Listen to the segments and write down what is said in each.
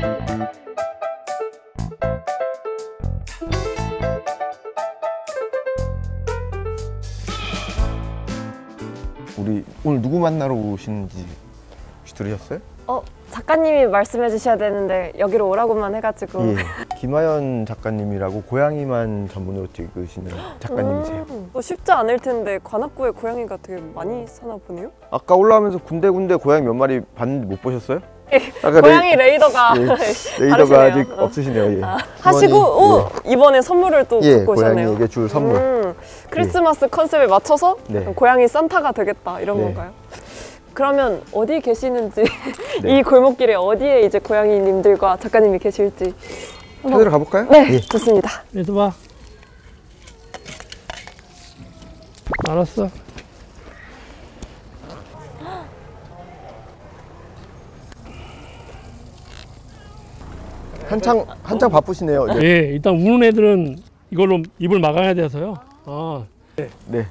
우리 오늘 누구 만나러 오시는지 혹시 들으셨어요? 작가님이 말씀해 주셔야 되는데 여기로 오라고만 해가지고. 예. 김하연 작가님이라고 고양이만 전문으로 찍으시는 작가님이세요. 쉽지 않을 텐데 관악구에 고양이가 되게 많이 사나 보네요? 아까 올라오면서 군데군데 고양이 몇 마리 봤는데 못 보셨어요? 고양이 레이더가 레이더가 아직 없으시네요. 예. 하시고 이번에 선물을 또 갖고 오셨네요. 고양이에게 줄 선물. 크리스마스 컨셉에 맞춰서 고양이 산타가 되겠다 이런 네. 건가요? 그러면 어디 계시는지 네. 이 골목길에 어디에 이제 고양이님들과 작가님이 계실지 찾으러 가볼까요? 네, 좋습니다. 얘도 봐. 알았어. 한창 바쁘시네요. 예, 일단 우는 애들은 이걸로 입을 막아야 돼서요. 네.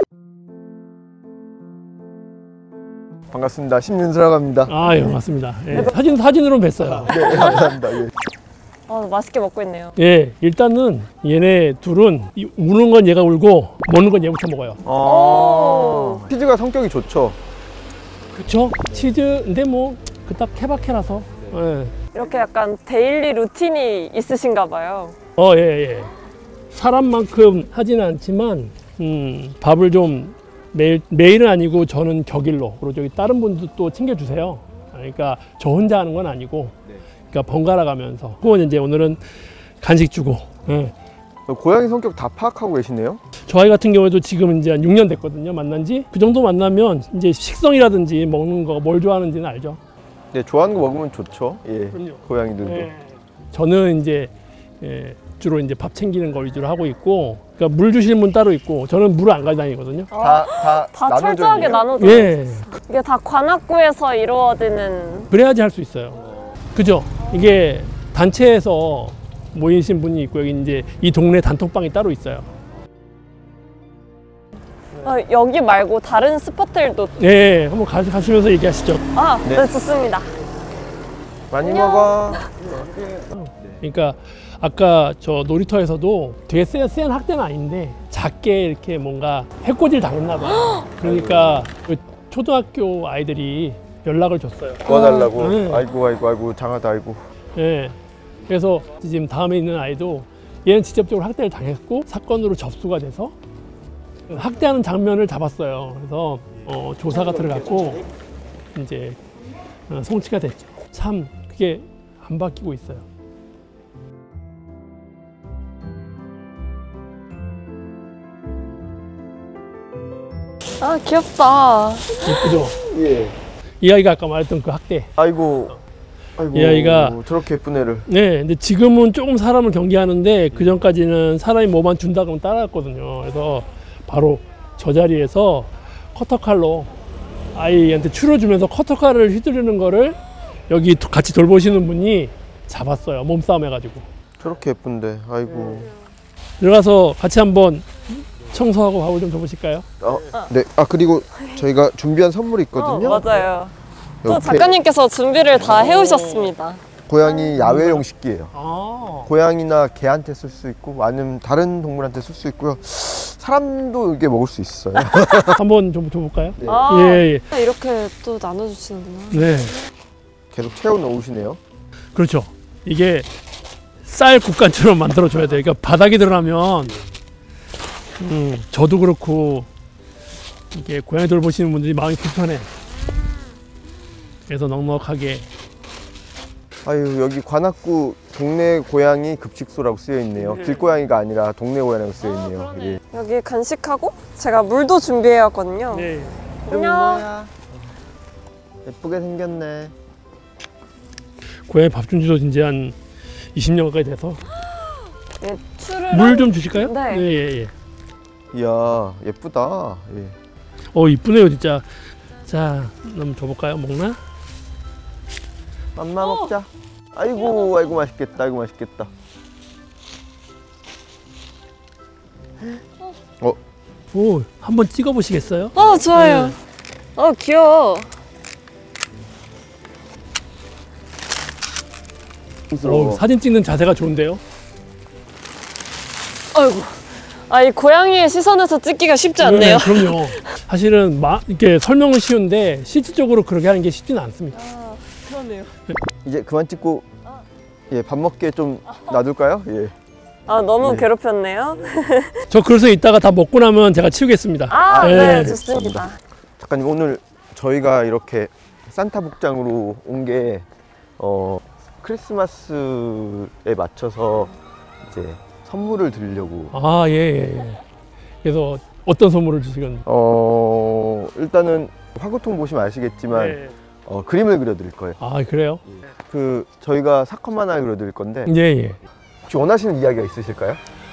반갑습니다. 신윤수라고 합니다. 예, 맞습니다. 예, 사진으로 뵀어요. 네, 감사합니다. 예. 맛있게 먹고 있네요. 예, 일단은 얘네 둘은 우는 건 얘가 울고 먹는 건 얘부터 먹어요. 치즈가 성격이 좋죠. 그쵸? 치즈인데 뭐 그닥 케바케라서. 예. 이렇게 약간 데일리 루틴이 있으신가 봐요. 예. 사람만큼 하지는 않지만 밥을 좀 매일은 아니고 저는 격일로, 그리고 저기 다른 분도 또 챙겨주세요. 그러니까 저 혼자 하는 건 아니고, 그러니까 번갈아 가면서. 혹은 이제 오늘은 간식 주고. 예. 고양이 성격 다 파악하고 계시네요. 저 아이 같은 경우에도 지금 이제 한 6년 됐거든요, 만난 지. 그 정도 만나면 이제 식성이라든지 먹는 거 뭘 좋아하는지는 알죠. 네, 좋아하는 거 먹으면 좋죠. 예, 그럼요. 고양이들도. 예. 저는 이제 주로 이제 밥 챙기는 거 위주로 하고 있고, 그러니까 물 주시는 분 따로 있고, 저는 물을 안 가져다니거든요. 다 철저하게 나눠져. 예. 이게 다 관악구에서 이루어지는. 그래야지 할 수 있어요. 그죠? 이게 단체에서 모이신 분이 있고, 여기 이제 이 동네 단톡방이 따로 있어요. 여기 말고 다른 스팟들도. 네, 한번 가시면서 얘기하시죠. 네, 좋습니다. 많이 먹어. 그러니까 아까 저 놀이터에서도 되게 센 학대는 아닌데 작게 이렇게 뭔가 해코지를 당했나 봐요. 그러니까 그 초등학교 아이들이 연락을 줬어요. 도와달라고. 네. 아이고 장하다 아이고. 네. 그래서 지금 다음에 있는 아이도 얘는 직접적으로 학대를 당했고 사건으로 접수가 돼서 학대하는 장면을 잡았어요. 그래서 조사가 들어갔고 이제 송치가 됐죠. 참 그게 안 바뀌고 있어요. 귀엽다. 예쁘죠? 예. 이 아이가 아까 말했던 그 학대. 아이고. 이 아이가 저렇게 예쁜 애를. 네, 근데 지금은 조금 사람을 경계하는데 그 전까지는 사람이 뭐만 준다 그러면 따라갔거든요. 그래서 바로 저 자리에서 커터칼로 아이한테 추려주면서 커터칼을 휘두르는 거를 여기 같이 돌보시는 분이 잡았어요. 몸싸움 해가지고. 저렇게 예쁜데. 아이고. 들어가서 같이 한번 청소하고 밥을 좀 줘보실까요? 네. 그리고 저희가 준비한 선물이 있거든요. 맞아요. 또 이렇게 작가님께서 준비를 다 해오셨습니다. 고양이 야외용 식기예요. 아, 고양이나 개한테 쓸 수 있고 아니면 다른 동물한테 쓸 수 있고요. 사람도 이게 먹을 수 있어요. 한번 좀 줘볼까요? 네. 예. 이렇게 또 나눠주시는구나. 네, 계속 채워 놓으시네요. 그렇죠. 이게 쌀 국간처럼 만들어줘야 돼요. 그러니까 바닥에 들어가면 저도 그렇고 이게 고양이 돌보시는 분들이 마음이 불편해. 그래서 넉넉하게. 아유, 여기 관악구 동네 고양이 급식소라고 쓰여 있네요. 길고양이가 아니라 동네 고양이라고 쓰여 있네요. 예. 여기 간식하고 제가 물도 준비해왔거든요. 네. 안녕. 예쁘게 생겼네. 고양이 밥 준 지도 이제 한 20년 가까이 돼서. 추르랑 물 좀 주실까요? 네. 예. 이야, 예쁘다. 예. 이쁘네요 진짜. 자, 한번 줘볼까요? 먹나? 맘마 먹자. 아이고 맛있겠다. 아이고 맛있겠다. 오, 한번 찍어 보시겠어요? 좋아요. 네. 귀여워. 사진 찍는 자세가 좋은데요? 아이고. 아, 이 고양이의 시선에서 찍기가 쉽지 않네요. 네, 그럼요. 사실은 이렇게 설명은 쉬운데 실질적으로 그렇게 하는 게 쉽지는 않습니다. 아, 그러네요. 이제 그만 찍고 예, 밥 먹게 좀 놔둘까요? 예. 아, 너무 네. 괴롭혔네요. 저 그래서 이따가 다 먹고 나면 제가 치우겠습니다. 아, 네. 네, 좋습니다. 작가님, 오늘 저희가 이렇게 산타 복장으로 온 게 크리스마스에 맞춰서 이제 선물을 드리려고. 아, 예. 그래서 어떤 선물을 주시건? 일단은 화구통 보시면 아시겠지만 네. 그림을 그려드릴 거예요. 아, 그래요? 그 저희가 사건 하나 그려드릴 건데 예. 혹시 원하시는 이야기가 있으실까요?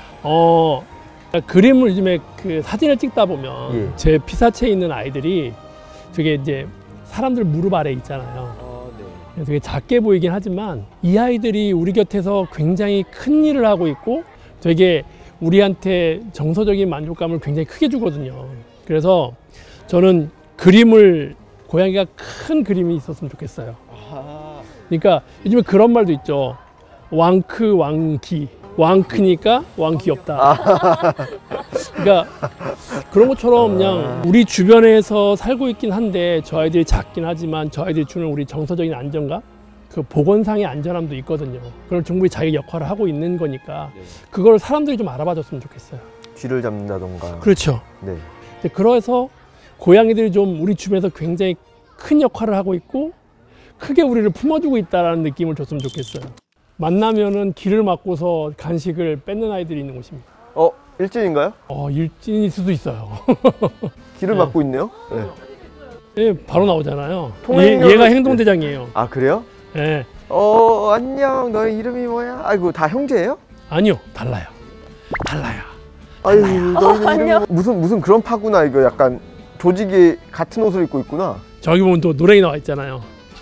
그림을 요즘에 그 사진을 찍다 보면 예. 제 피사체에 있는 아이들이 되게 이제 사람들 무릎 아래 있잖아요. 되게 작게 보이긴 하지만 이 아이들이 우리 곁에서 굉장히 큰 일을 하고 있고 되게 우리한테 정서적인 만족감을 굉장히 크게 주거든요. 그래서 저는 고양이가 큰 그림이 있었으면 좋겠어요. 그러니까 요즘에 그런 말도 있죠. 왕크 왕기. 왕크니까 왕귀엽다. 그러니까 그런 것처럼 그냥 우리 주변에서 살고 있긴 한데 저 아이들이 작긴 하지만 저 아이들이 주는 우리 정서적인 안정감, 그 보건상의 안전함도 있거든요. 그걸 충분히 자기 역할을 하고 있는 거니까 그걸 사람들이 좀 알아봐줬으면 좋겠어요. 쥐를 잡는다던가. 그렇죠. 네. 그래서 고양이들이 좀 우리 주변에서 굉장히 큰 역할을 하고 있고 크게 우리를 품어주고 있다는 느낌을 줬으면 좋겠어요. 만나면은 길을 막고서 간식을 뺏는 아이들이 있는 곳입니다. 일진인가요? 일진일 수도 있어요. 길을 네. 막고 있네요. 네. 예, 바로 나오잖아요. 통행료를- 얘가 행동대장이에요. 아, 그래요? 예. 안녕. 너의 이름이 뭐야? 아이고, 다 형제예요? 아니요, 달라요. 아유, 너희는 이름이 무슨 그런 파구나. 이거 약간 조직이 같은 옷을 입고 있구나. 저기 보면 또 노랭이 나와 있잖아요.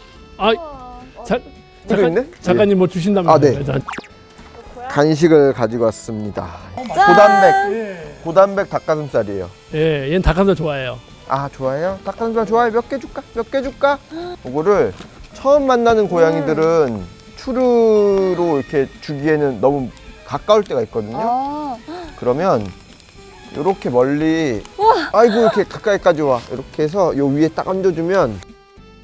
이거 있네? 작가님 뭐 주신다면. 아, 네. 간식을 가지고 왔습니다. 고단백 닭가슴살이에요. 예, 얘는 닭가슴살 좋아해요. 아, 좋아해요? 닭가슴살 좋아해? 몇 개 줄까? 이거를 처음 만나는 고양이들은 추르로 이렇게 주기에는 너무 가까울 때가 있거든요. 그러면 이렇게 멀리, 아이고, 이렇게 가까이까지 와. 이렇게 해서 요 위에 딱 얹어주면.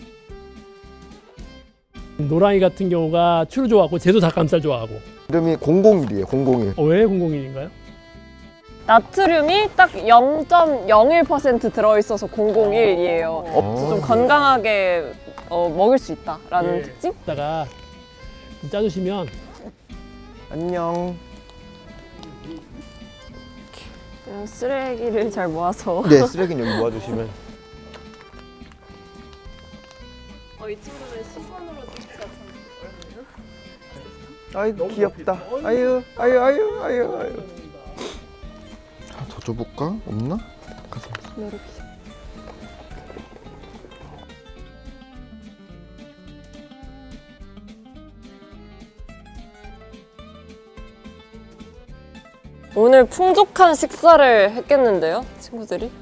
노랑이 같은 경우가 추루 좋아하고 쟤도 닭가슴살 좋아하고. 이름이 001이에요. 001. 왜 001인가요? 나트륨이 딱 0.01% 들어있어서 001이에요. 좀 건강하게 먹을 수 있다라는 예. 특징? 이따가 좀 짜주시면. 안녕. 그냥 쓰레기를 잘 모아서. 네, 쓰레기는 여기 모아주시면. 이 친구는 시선으로 진짜 참 아이, 귀엽다. 아유. 더 줘볼까? 없나? 이렇게. 오늘 풍족한 식사를 했겠는데요, 친구들이?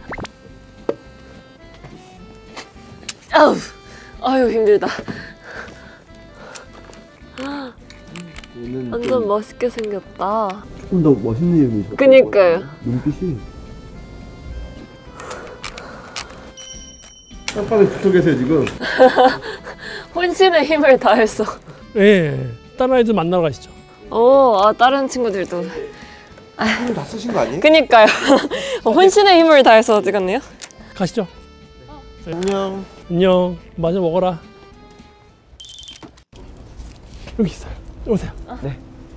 아유 힘들다. 완전 멋있게 생겼다. 조금 더 멋있는 이름이 있어. 그니까요. 눈빛이. 깜빡이 붙어 계세요, 지금. 혼신의 힘을 다해서. 예, 다른 아이들 만나러 가시죠. 다른 친구들도. 힘을 다 쓰신 거 아니에요? 그니까요. 혼신의 힘을 다해서 찍었네요. 가시죠. 안녕. 안녕. 마저 먹어라. 여기 있어요. 오세요. 네.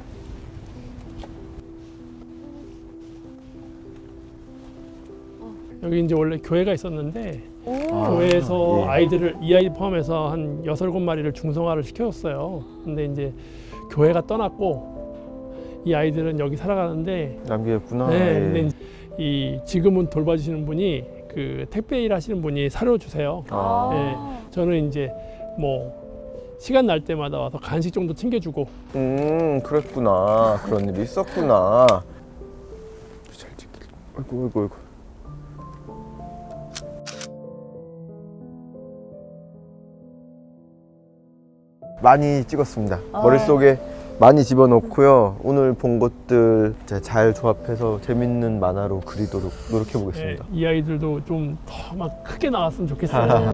여기 이제 원래 교회가 있었는데 아, 교회에서 예. 아이들을 이 아이 포함해서 한 6-7마리를 중성화를 시켜줬어요. 근데 이제 교회가 떠났고 이 아이들은 여기 살아가는데 남기했구나. 네, 근데 이 지금은 돌봐주시는 분이 그 택배 일 하시는 분이 사료 주세요. 네, 저는 이제 뭐 시간 날 때마다 와서 간식 정도 챙겨주고. 그랬구나. 그런 일이 있었구나. 잘 찍힐. 아이고. 많이 찍었습니다. 아. 머릿속에 많이 집어넣고요. 오늘 본 것들 이제 잘 조합해서 재밌는 만화로 그리도록 노력해 네, 보겠습니다. 이 아이들도 좀 더 막 크게 나왔으면 좋겠어요.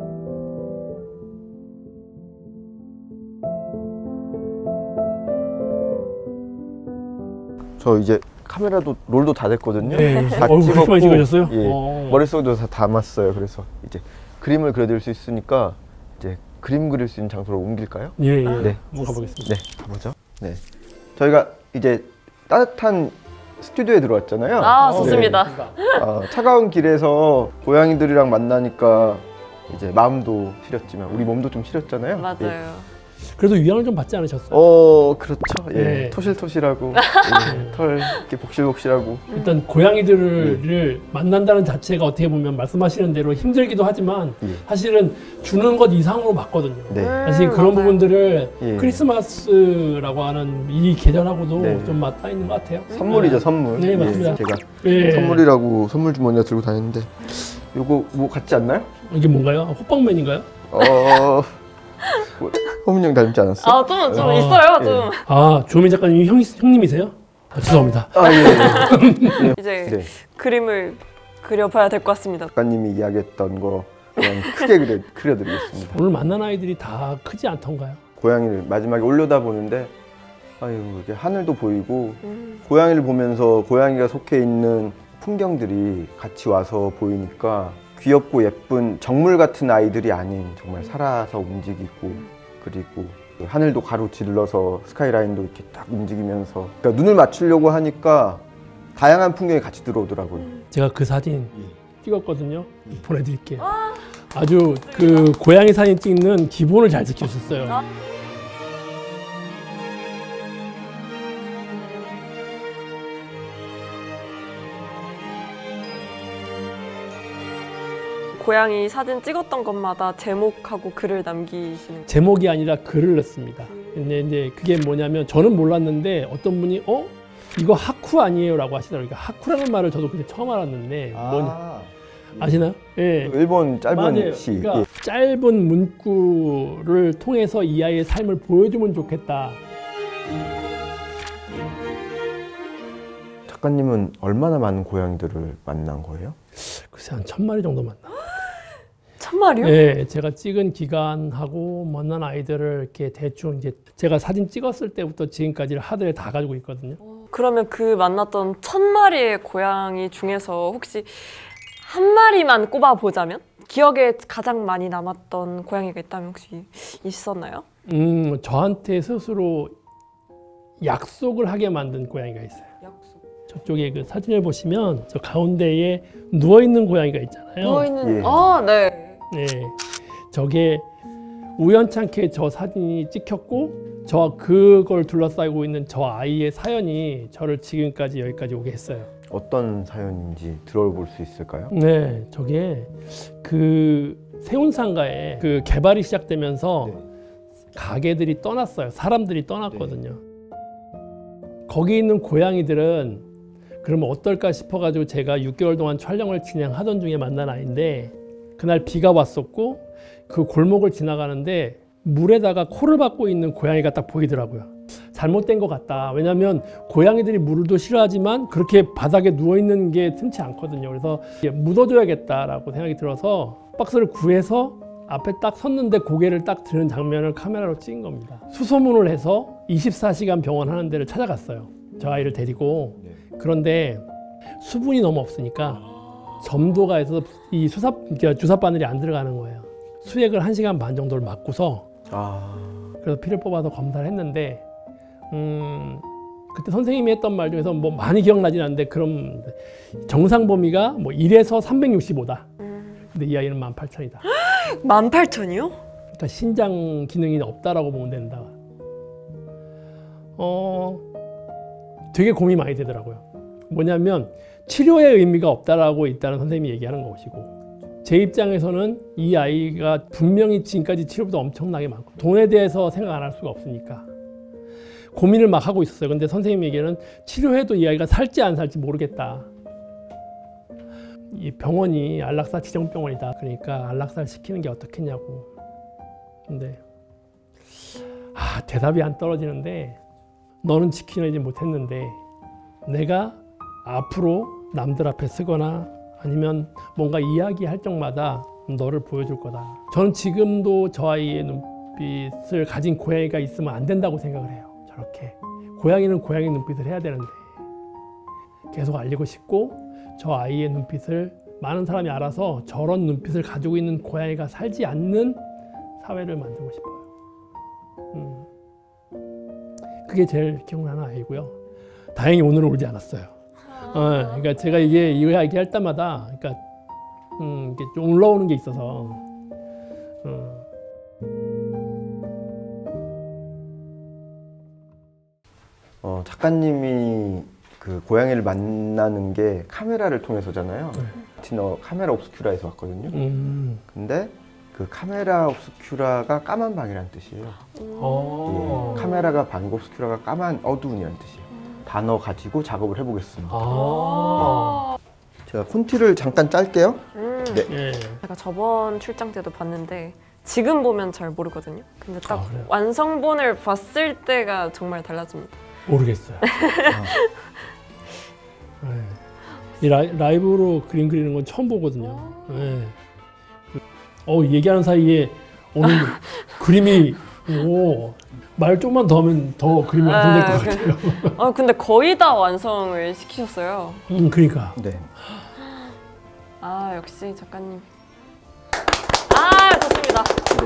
저 이제 카메라도 롤도 다 됐거든요. 네. 다 그렇게 찍었고 많이 찍으셨어요? 예, 어. 머릿속에도 다 담았어요. 그래서 이제 그림을 그려드릴 수 있으니까 이제 그림 그릴 수 있는 장소로 옮길까요? 예, 예. 네. 한번 가보겠습니다. 네, 가보죠. 네, 저희가 이제 따뜻한 스튜디오에 들어왔잖아요. 아, 좋습니다. 차가운 길에서 고양이들이랑 만나니까 이제 마음도 시렸지만 우리 몸도 좀 시렸잖아요. 예. 맞아요. 그래도 위안을 좀 받지 않으셨어요? 그렇죠. 예, 네. 토실토실하고 예, 털 이렇게 복실복실하고. 일단 고양이들을 만난다는 자체가 어떻게 보면 말씀하시는 대로 힘들기도 하지만 예. 사실은 주는 것 이상으로 받거든요. 네. 사실 그런 맞아요. 부분들을 예. 크리스마스라고 하는 이 계절하고도 네. 좀 맞닿아 있는 것 같아요. 선물이죠, 선물. 네, 맞습니다. 예, 제가 예. 선물이라고 선물 주머니가 들고 다니는데 요거 뭐 같지 않나요? 이게 뭔가요? 호빵맨인가요? 호민 형 닮지 않았어요? 아, 좀 아, 있어요, 예. 좀. 아, 조민 작가님 형님이세요? 아, 죄송합니다. 예. 이제 네. 그림을 그려봐야 될 것 같습니다. 작가님이 이야기했던 거 그냥 크게 그려드리겠습니다. 오늘 만난 아이들이 다 크지 않던가요? 고양이를 마지막에 올려다 보는데 아유 이게 하늘도 보이고 고양이를 보면서 고양이가 속해 있는 풍경들이 같이 와서 보이니까 귀엽고 예쁜 정물 같은 아이들이 아닌 정말 살아서 움직이고 그리고 하늘도 가로질러서 스카이라인도 이렇게 딱 움직이면서 그러니까 눈을 맞추려고 하니까 다양한 풍경이 같이 들어오더라고요. 제가 그 사진 찍었거든요. 보내드릴게요. 아주 그 고양이 사진 찍는 기본을 잘 지켜줬어요. 고양이 사진 찍었던 것마다 제목하고 글을 남기시는. 제목이 아니라 글을 넣습니다. 근데 이제 그게 뭐냐면 저는 몰랐는데 어떤 분이 이거 하쿠 아니에요? 라고 하시더라고요. 그러니까 하쿠라는 말을 저도 그때 처음 알았는데 뭐냐 아시나요? 예. 일본 짧은 맞아요. 시. 그러니까 예. 짧은 문구를 통해서 이 아이의 삶을 보여주면 좋겠다. 작가님은 얼마나 많은 고양이들을 만난 거예요? 글쎄 한 1000마리 정도 만나. 1000마리요? 네, 제가 찍은 기간하고 만난 아이들을 이렇게 대충 이제 제가 사진 찍었을 때부터 지금까지를 하드에 다 가지고 있거든요. 그러면 그 만났던 1000마리의 고양이 중에서 혹시 한 마리만 꼽아보자면? 기억에 가장 많이 남았던 고양이가 있다면 혹시 있었나요? 저한테 스스로 약속을 하게 만든 고양이가 있어요. 약속. 저쪽에 그 사진을 보시면 저 가운데에 누워있는 고양이가 있잖아요. 누워있는. 예. 아, 네. 네, 저게 우연찮게 저 사진이 찍혔고 그걸 둘러싸고 있는 저 아이의 사연이 저를 지금까지 여기까지 오게 했어요. 어떤 사연인지 들어볼 수 있을까요? 네, 저게 그 세운상가에 그 개발이 시작되면서 네. 가게들이 떠났어요. 사람들이 떠났거든요. 거기 있는 고양이들은 그러면 어떨까 싶어가지고 제가 6개월 동안 촬영을 진행하던 중에 만난 아이인데 그날 비가 왔었고 그 골목을 지나가는데 물에다가 코를 박고 있는 고양이가 딱 보이더라고요. 잘못된 것 같다. 왜냐하면 고양이들이 물도 싫어하지만 그렇게 바닥에 누워있는 게 흔치 않거든요. 그래서 묻어줘야겠다라고 생각이 들어서 박스를 구해서 앞에 딱 섰는데 고개를 딱 드는 장면을 카메라로 찍은 겁니다. 수소문을 해서 24시간 병원 하는 데를 찾아갔어요. 저 아이를 데리고. 그런데 수분이 너무 없으니까 점도가 해서 이 주사 바늘이 안 들어가는 거예요. 수액을 1시간 반 정도를 맞고서 그래서 피를 뽑아서 검사를 했는데 그때 선생님이 했던 말 중에서 뭐 많이 기억나진 않는데 그럼 정상 범위가 뭐 1에서 365다. 근데 이 아이는 18,000이다. 18,000이요? 그러니까 신장 기능이 없다라고 보면 된다. 되게 고민이 많이 되더라고요. 뭐냐면 치료의 의미가 없다라고 일단은 선생님이 얘기하는 것이고 제 입장에서는 이 아이가 분명히 지금까지 치료비도 엄청나게 많고 돈에 대해서 생각 안 할 수가 없으니까 고민을 막 하고 있었어요. 근데 선생님에게는 치료해도 이 아이가 살지 안 살지 모르겠다. 이 병원이 안락사 지정병원이다. 그러니까 안락사를 시키는 게 어떻겠냐고. 근데 대답이 안 떨어지는데 너는 지켜내지 못했는데 내가 앞으로 남들 앞에 쓰거나 아니면 뭔가 이야기할 적마다 너를 보여줄 거다. 저는 지금도 저 아이의 눈빛을 가진 고양이가 있으면 안 된다고 생각을 해요. 저렇게 고양이는 고양이 눈빛을 해야 되는데 계속 알리고 싶고 저 아이의 눈빛을 많은 사람이 알아서 저런 눈빛을 가지고 있는 고양이가 살지 않는 사회를 만들고 싶어요. 그게 제일 기억나는 아이고요. 다행히 오늘은 울지 않았어요. 그러니까 제가 이게 이 이야기 할 때마다 그러니까 이게 좀 올라오는 게 있어서. 작가님이 그 고양이를 만나는 게 카메라를 통해서잖아요. 디너 카메라 옵스큐라에서 왔거든요. 근데 그 카메라 옵스큐라가 까만 방이라는 뜻이에요. 예, 카메라가 방이고 옵스큐라가 까만 어두운이라는 뜻이에요. 단어 가지고 작업을 해보겠습니다. 제가 콘티를 잠깐 짤게요. 네. 예. 제가 저번 출장 때도 봤는데 지금 보면 잘 모르거든요. 근데 딱 그래요? 완성본을 봤을 때가 정말 달라집니다. 모르겠어요. 이 라이브로 그림 그리는 건 처음 보거든요. 얘기하는 사이에 오늘 그림이 말 조금만 더 하면 더 그림이 완성될 것 같아요. 근데 거의 다 완성을 시키셨어요. 그러니까. 네. 역시 작가님. 좋습니다.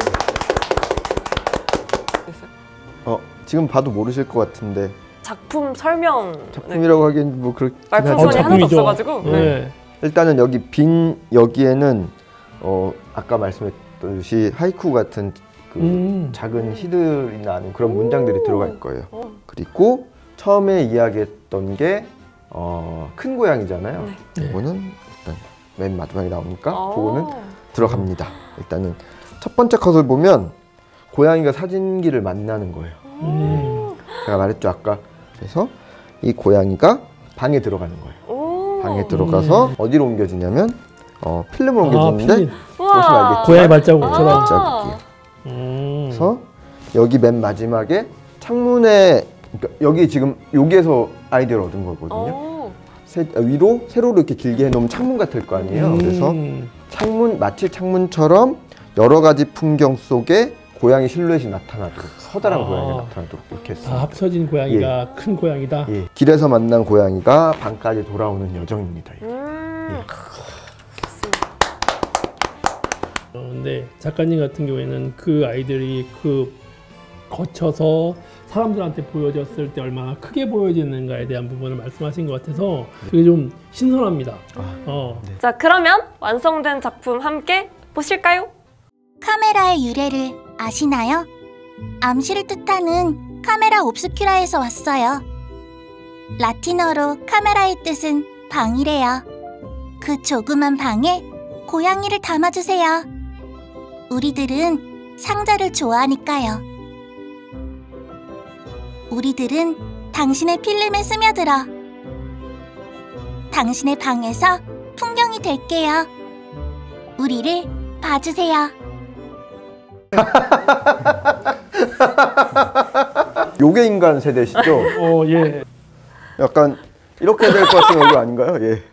됐어요. 지금 봐도 모르실 것 같은데 작품 설명. 작품이라고 하기엔 뭐 그렇긴 말풍선이 하죠. 하나도 작품이죠. 없어가지고. 네. 일단은 여기 빈 여기에는 아까 말씀했듯이 하이쿠 같은 그 작은 시들이나 아니면 그런 문장들이 들어갈 거예요. 그리고 처음에 이야기했던 게 큰 고양이잖아요. 네. 이거는 일단 맨 마지막에 나오니까 그거는 들어갑니다. 일단은 첫 번째 컷을 보면 고양이가 사진기를 만나는 거예요. 제가 말했죠 아까. 그래서 이 고양이가 방에 들어가는 거예요. 방에 들어가서 어디로 옮겨지냐면 필름을 옮겨지는데 필름. 보시면 알겠지만 고양이 발자국처럼. 발자국이에요. 그래서 여기 맨 마지막에 창문에 그러니까 여기 지금 여기에서 아이디어를 얻은 거거든요. 위로 세로로 이렇게 길게 해놓으면 창문 같을 거 아니에요. 그래서 마치 창문처럼 여러 가지 풍경 속에 고양이 실루엣이 나타나도록 커다란 고양이가 나타나도록 이렇게 했습니다. 다 합쳐진 고양이가 큰 고양이다. 예. 길에서 만난 고양이가 방까지 돌아오는 여정입니다. 근데 작가님 같은 경우에는 그 아이들이 그 거쳐서 사람들한테 보여졌을 때 얼마나 크게 보여지는가에 대한 부분을 말씀하신 것 같아서 그게 좀 신선합니다. 네. 자, 그러면 완성된 작품 함께 보실까요? 카메라의 유래를 아시나요? 암시를 뜻하는 카메라 옵스큐라에서 왔어요. 라틴어로 카메라의 뜻은 방이래요. 그 조그만 방에 고양이를 담아주세요. 우리들은 상자를 좋아하니까요. 우리들은 당신의 필름에 스며들어 당신의 방에서 풍경이 될게요. 우리를 봐주세요. 요괴 인간 세대시죠? 예. 약간 이렇게 될 것 같은 얼굴 아닌가요? 예.